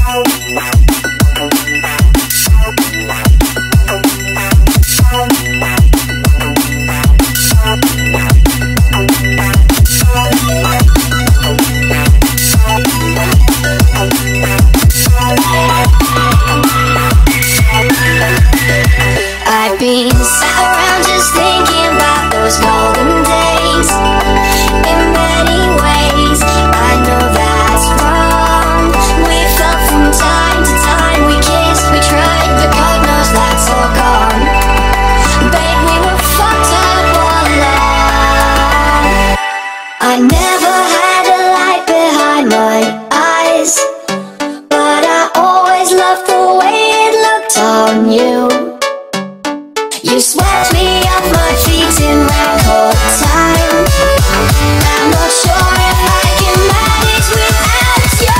I've been sat around just thinking about those golden days. In many ways, I know that's wrong. We felt from time to time, we kissed, we tried, but God knows that's all gone. Babe, we were fucked up all along. I never had a light behind my eyes, but I always loved the way it looked on you. You swept me off my feet in record time. I'm not sure if I can manage without you.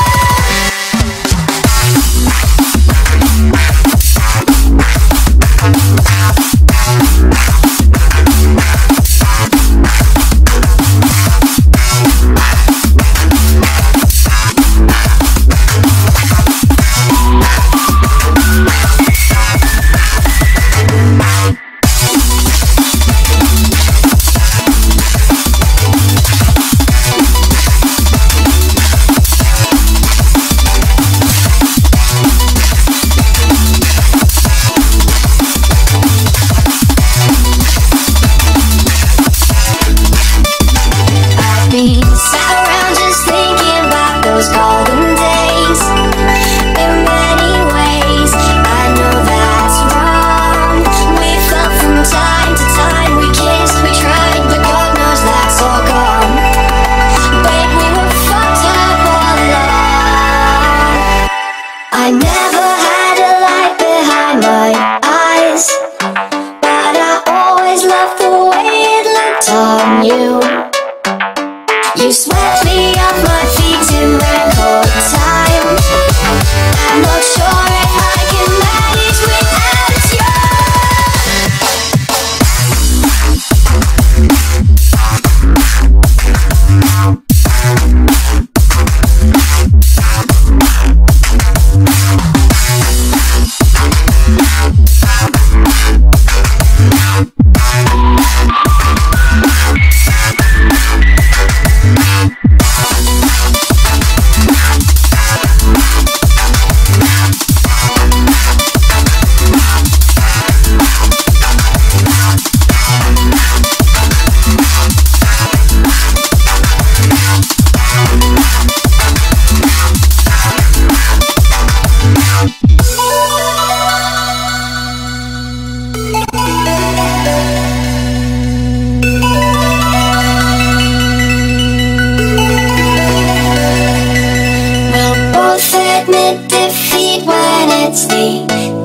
Sat around just thinking about those golden days. In many ways, I know that's wrong. We felt from time to time, we kissed, we tried, but God knows that's all gone. Babe, we were fucked up all along. I never had a light behind my eyes, but I always loved the way it looked on you. You swept me off my feet in record time. I'm not sure if I can manage without you. We'll both admit defeat when it's the